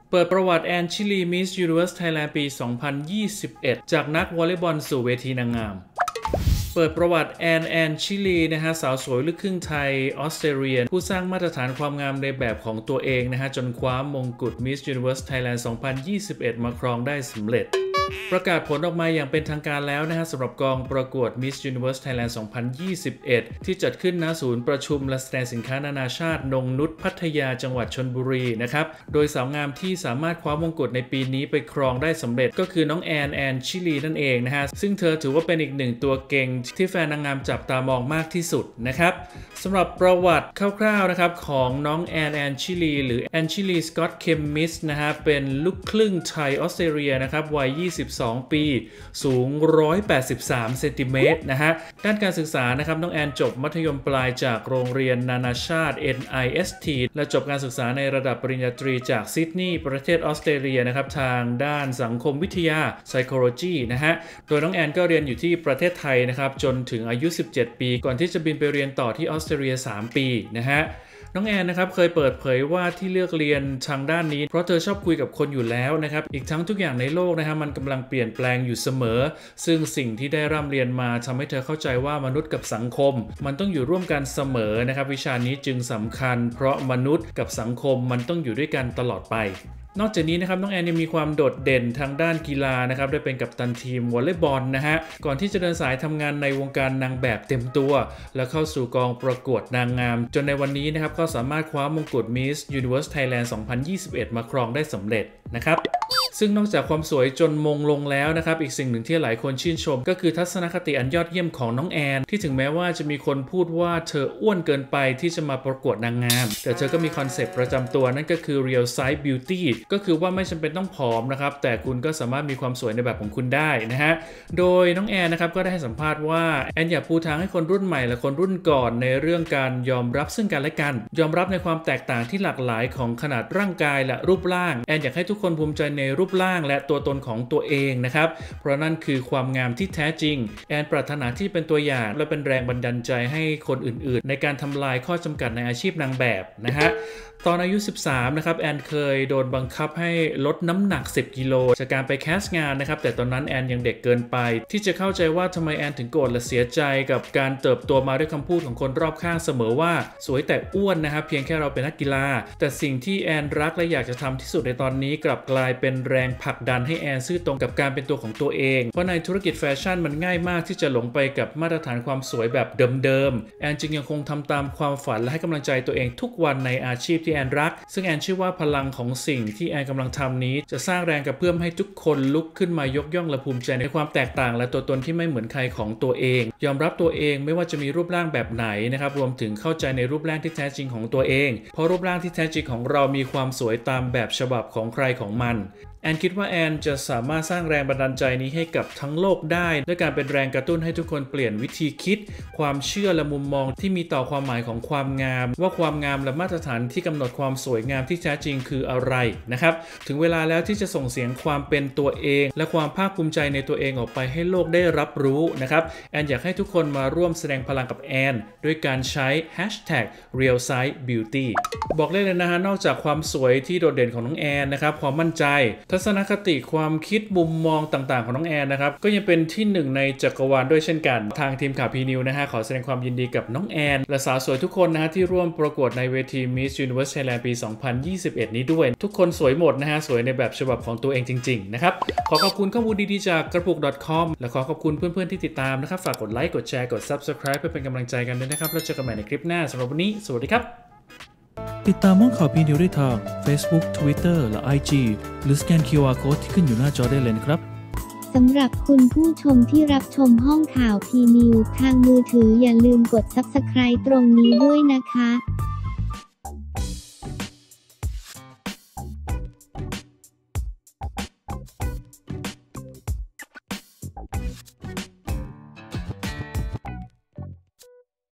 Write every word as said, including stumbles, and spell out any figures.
เปิดประวัติแอนชิลี Miss Universe Thailand ปี สองพันยี่สิบเอ็ด จากนักวอลเลย์บอลสู่เวทีนางงามเปิดประวัติแอนแอนชิลีนะฮะสาวสวยลูกครึ่งไทยออสเตรเลียผู้สร้างมาตรฐานความงามในแบบของตัวเองนะฮะจนคว้ามงกุฎ Miss Universe Thailand สองพันยี่สิบเอ็ด มาครองได้สำเร็จประกาศผลออกมาอย่างเป็นทางการแล้วนะฮะสำหรับกองประกวด Miss Universe Thailand สองพันยี่สิบเอ็ด ที่จัดขึ้นณศูนย์ประชุมและแสดงสินค้านานาชาตินงนุชพัทยาจังหวัดชลบุรีนะครับโดยสาวงามที่สามารถคว้ามงกุฎในปีนี้ไปครองได้สำเร็จก็คือน้องแอนแอนชิลีนั่นเองนะฮะซึ่งเธอถือว่าเป็นอีกหนึ่งตัวเก่งที่แฟนนางงามจับตามองมากที่สุดนะครับสำหรับประวัติคร่าวๆนะครับของน้องแอนแอนชิลีหรือแอนชิลีสกอตเคมมิสนะฮะเป็นลูกครึ่งไทยออสเตรเลียนะครับวัยยี่สิบสองปีสูงหนึ่งร้อยแปดสิบสามเซนติเมตรนะฮะด้านการศึกษานะครับน้องแอนจบมัธยมปลายจากโรงเรียนนานาชาติ เอ็น ไอ เอส ที และจบการศึกษาในระดับปริญญาตรีจากซิดนีย์ประเทศออสเตรเลียนะครับทางด้านสังคมวิทยา psychology นะฮะโดยน้องแอนก็เรียนอยู่ที่ประเทศไทยนะครับจนถึงอายุสิบเจ็ดปีก่อนที่จะบินไปเรียนต่อที่ออสเตรเลียสามปีนะฮะน้องแอนนะครับเคยเปิดเผยว่าที่เลือกเรียนทางด้านนี้เพราะเธอชอบคุยกับคนอยู่แล้วนะครับอีกทั้งทุกอย่างในโลกนะครับมันกำลังเปลี่ยนแปลงอยู่เสมอซึ่งสิ่งที่ได้ร่ำเรียนมาทำให้เธอเข้าใจว่ามนุษย์กับสังคมมันต้องอยู่ร่วมกันเสมอนะครับวิชานี้จึงสำคัญเพราะมนุษย์กับสังคมมันต้องอยู่ด้วยกันตลอดไปนอกจากนี้นะครับน้องแอนยังมีความโดดเด่นทางด้านกีฬานะครับได้เป็นกัปตันทีมวอลเลย์บอลนะฮะก่อนที่จะเดินสายทำงานในวงการนางแบบเต็มตัวแล้วเข้าสู่กองประกวดนางงามจนในวันนี้นะครับก็สามารถคว้ามงกุฎ Miss Universe Thailand สองพันยี่สิบเอ็ด มาครองได้สำเร็จนะครับซึ่งนอกจากความสวยจนมงลงแล้วนะครับอีกสิ่งหนึ่งที่หลายคนชื่นชมก็คือทัศนคติอันยอดเยี่ยมของน้องแอนที่ถึงแม้ว่าจะมีคนพูดว่าเธออ้วนเกินไปที่จะมาประกวดนางงามแต่เธอก็มีคอนเซปต์ประจำตัวนั่นก็คือ real size beauty ก็คือว่าไม่จำเป็นต้องผอมนะครับแต่คุณก็สามารถมีความสวยในแบบของคุณได้นะฮะโดยน้องแอนนะครับก็ได้ให้สัมภาษณ์ว่าแอนอยากปูทางให้คนรุ่นใหม่และคนรุ่นก่อนในเรื่องการยอมรับซึ่งกันและกันยอมรับในความแตกต่างที่หลากหลายของขนาดร่างกายและรูปร่างแอนอยากให้ทุกคนภูมิใจในรูปร่างและตัวตนของตัวเองนะครับเพราะนั่นคือความงามที่แท้จริงแอนปรารถนาที่เป็นตัวอย่างและเป็นแรงบันดาลใจให้คนอื่นๆในการทำลายข้อจำกัดในอาชีพนางแบบนะฮะตอนอายุสิบสามนะครับแอนเคยโดนบังคับให้ลดน้ำหนักสิบกิโลจากการไปแคสต์งานนะครับแต่ตอนนั้นแอนยังเด็กเกินไปที่จะเข้าใจว่าทำไมแอนถึงโกรธและเสียใจกับการเติบโตมาด้วยคำพูดของคนรอบข้างเสมอว่าสวยแต่อ้วนนะครับเพียงแค่เราเป็นนักกีฬาแต่สิ่งที่แอนรักและอยากจะทำที่สุดในตอนนี้กลับกลายเป็นแรงผลักดันให้แอนซื่อตรงกับการเป็นตัวของตัวเองเพราะในธุรกิจแฟชั่นมันง่ายมากที่จะหลงไปกับมาตรฐานความสวยแบบเดิมๆแอนจึงยังคงทำตามความฝันและให้กำลังใจตัวเองทุกวันในอาชีพที่แอนรักซึ่งแอนเชื่อว่าพลังของสิ่งที่แอนกำลังทำนี้จะสร้างแรงกระเพื่อมให้ทุกคนลุกขึ้นมายกย่องและภูมิใจในความแตกต่างและตัวตนที่ไม่เหมือนใครของตัวเองยอมรับตัวเองไม่ว่าจะมีรูปร่างแบบไหนนะครับรวมถึงเข้าใจในรูปร่างที่แท้จริงของตัวเองเพราะรูปร่างที่แท้จริงของเรามีความสวยตามแบบฉบับของใครของมันแอนคิดว่าแอนจะสามารถสร้างแรงบันดาลใจนี้ให้กับทั้งโลกได้ด้วยการเป็นแรงกระตุ้นให้ทุกคนเปลี่ยนวิธีคิดความเชื่อและมุมมองที่มีต่อความหมายของความงามว่าความงามและมาตรฐานที่กำหนดความสวยงามที่แท้จริงคืออะไรนะครับถึงเวลาแล้วที่จะส่งเสียงความเป็นตัวเองและความภาคภูมิใจในตัวเองออกไปให้โลกได้รับรู้นะครับแอนอยากให้ทุกคนมาร่วมแสดงพลังกับแอนด้วยการใช้ แฮชแท็ก เรียลไซส์บิวตี้ บอกเลยเลยนะฮะนอกจากความสวยที่โดดเด่นของน้องแอนนะครับความมั่นใจทัศนคติความคิดมุมมองต่างๆของน้องแอนนะครับก็ยังเป็นที่หนึ่งในจักรวาลด้วยเช่นกันทางทีมข่าวพีนิวนะฮะขอแสดงความยินดีกับน้องแอนและสาวสวยทุกคนนะฮะที่ร่วมประกวดในเวที Miss Universe Thailand ปี สองพันยี่สิบเอ็ด นี้ด้วยทุกคนสวยหมดนะฮะสวยในแบบฉบับของตัวเองจริงๆนะครับขอขอบคุณข้อมูลดีๆจากกระปุก .com และขอขอบคุณเพื่อนๆที่ติดตามนะครับฝากกดไลค์กดแชร์กด ซับสไครบ์ เพื่อเป็นกำลังใจกันด้วยนะครับแล้วเจอกันใหม่ในคลิปหน้าสำหรับวันนี้สวัสดีครับติดตามห้องข่าวพีนิวได้ทาง Facebook Twitter และ ไอ จี หรือสแกน คิว อาร์ Code ที่ขึ้นอยู่หน้าจอได้เลยครับสำหรับคุณผู้ชมที่รับชมห้องข่าวพีนิวทางมือถืออย่าลืมกด ซับสไครบ์ ตรงนี้ด้วยนะคะ